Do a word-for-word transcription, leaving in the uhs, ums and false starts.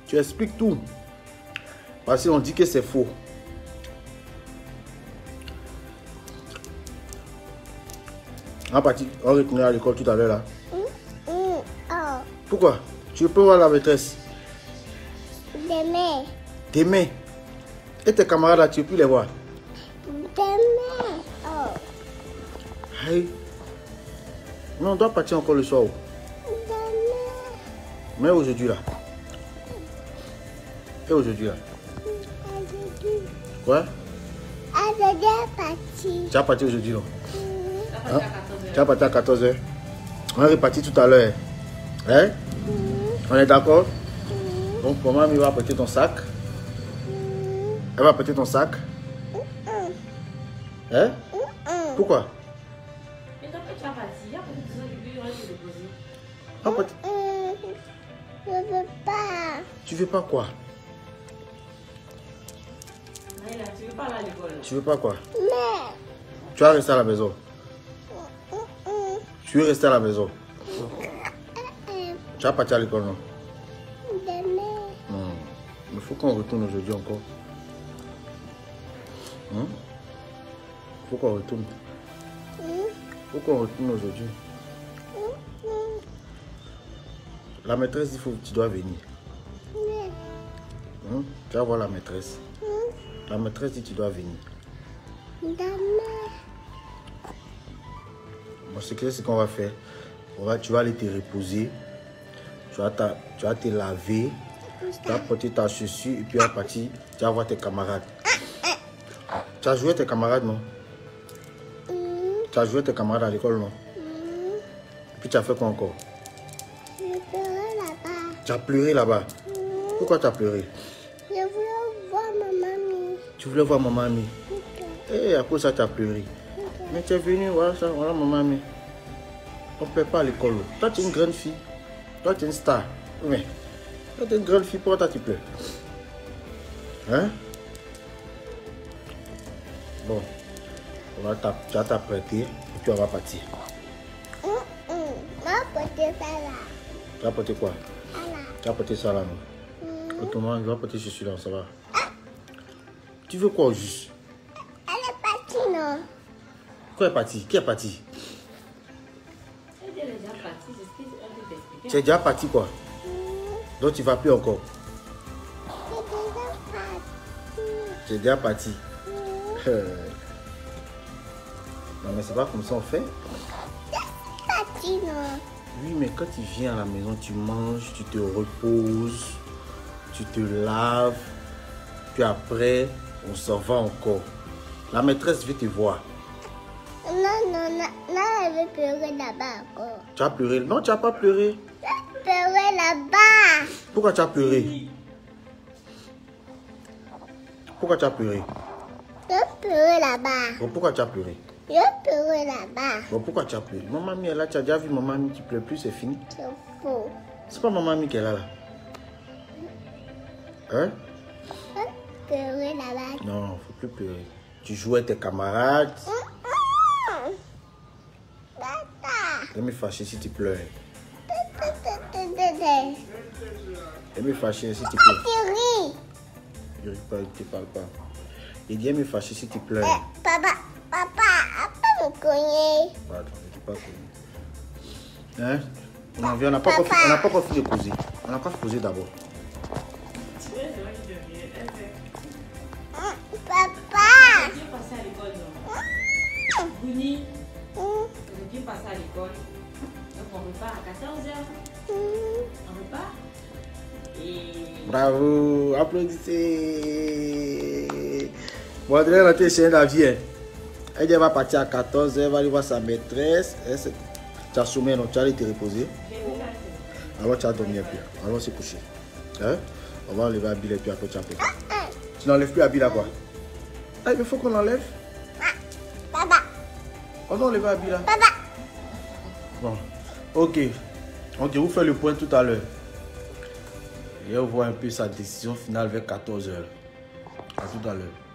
Tu expliques tout. Parce qu'on dit que c'est faux. En partie, on retourne à l'école tout à l'heure là. Mm, mm, oh. Pourquoi? Tu peux voir la maîtresse? Demain. Demain. Et tes camarades là, tu peux plus les voir? Demain. Oh. Hey. Mais on doit partir encore le soir. Demain. Mais aujourd'hui là. Et aujourd'hui là. Aujourd'hui. Quoi? Aujourd'hui, parti. Tu as parti aujourd'hui non? Mm. Hein? Tu as parti à quatorze heures. On est reparti tout à l'heure. Hein? Mm. On est d'accord? Mm. Donc maman elle va porter ton sac. Mm. Elle va porter ton sac. Mm. Hein? Mm. Pourquoi? Mais tant que tu as parti, il y a beaucoup de choses qui peuvent te déposer. Ah, peut- Mm. Je veux pas. Tu veux pas quoi? Naïla, tu veux pas aller à l'école? Tu veux pas quoi? Mais. Tu vas rester à la maison. Mm, mm. Tu veux rester à la maison. Mm. Tu vas partir à l'école non? Demain. Non. Il faut qu'on retourne aujourd'hui encore. Il hein? faut qu'on retourne. Mm. Il faut qu'on retourne aujourd'hui. Mm. La maîtresse dit faut que tu dois venir. Mais. Hein? Tu vas voir la maîtresse. Mm. La maîtresse dit que tu dois venir. Demain. Bon, c'est que ce qu'on va faire. On va, tu vas aller te reposer. Tu vas, ta, tu vas te laver. Tu vas porter ta chaussure et puis à partir, tu vas voir tes camarades. Tu as joué tes camarades, non? Mm. Tu as joué tes camarades à l'école, non? Mm. Et puis tu as fait quoi encore? Je pleurais là-bas. Tu as pleuré là-bas. Mm. Pourquoi tu as pleuré? Je voulais voir ma mamie. Tu voulais voir maman Ami. Ok. Et à cause de ça, tu as pleuré. Ok. Mais tu es venu, voilà ça, voilà maman Ami. On ne pleure pas à l'école. Toi, tu es une grande fille. Toi, tu es une star. Mais, toi, tu es une grande fille, pourquoi toi, tu pleures? Hein? Bon, on va tu vas t'apprêter et puis on va partir. Mm, mm. Ma porter ça là. Tu vas porter quoi? Ah là. Tu vas porter ça là, non? Mm. Autrement, je vais porter ceci là, ça va. Tu veux quoi au juste? Elle est partie, non? Quoi est parti? Qui est parti? Elle est déjà partie, c'est ce qu'elle peut t'expliquer. Tu es déjà parti quoi? Mm. Donc tu vas plus encore? C'est déjà parti. Tu es déjà parti? Mm. Non mais c'est pas comme ça on fait. Parti, non? Oui mais quand tu viens à la maison, tu manges, tu te reposes, tu te laves, puis après on s'en va encore. La maîtresse veut te voir. Non, non, non, non, elle veut pleurer là-bas encore. Tu as pleuré? Non, tu n'as pas pleuré. Elle veut pleurer là-bas. Pourquoi tu as pleuré? Pourquoi tu as pleuré? Je veux pleurer là-bas. Bon, pourquoi tu as pleuré? Je veux pleurer là-bas. Bon, pourquoi tu as pleuré? Maman Ami est là, tu as déjà vu maman Ami qui pleure plus, c'est fini. C'est faux. C'est pas maman Ami qui est là là. Hein? Je veux pleurer là-bas. Non, faut plus pleurer. Tu joues avec tes camarades. Mm, mm. Tata. Elle me fâcher si tu pleures. Tata, tata, tata. Elle me fâcher si tu pleures. Tu ris. Je ne te parle pas. Il dit elle me fâcher si tu pleures. Eh, papa, papa, papa me cogner. Pardon, je ne pas connu. Hein? On vient, on n'a pas, encore fi- on n'a pas encore fini de causer. On n'a pas causé d'abord. Tu vois, c'est vrai que je viens. Elle fait. Mm, Papa. Tu es passé à l'école, non? Mm, Bouni, mm, tu es passé à l'école. Donc on repart à quatorze heures. mm. On repart. Et. Bravo, applaudissez. Bon, André, on est chez la vie. Hein. Elle va partir à quatorze heures, elle va aller voir sa maîtresse. Elle se- Tu as sommeil, non? Tu vas aller te reposer. Alors tu vas dormir un peu. Alors c'est couché. Hein? On va enlever Abila et puis après tu as fait. Tu n'enlèves plus Abila quoi? Ah, il faut qu'on enlève. Papa, On doit enlever Abila. papa. Bon, ok. Ok, vous faites le point tout à l'heure. Et on voit un peu sa décision finale vers quatorze heures. À tout à l'heure.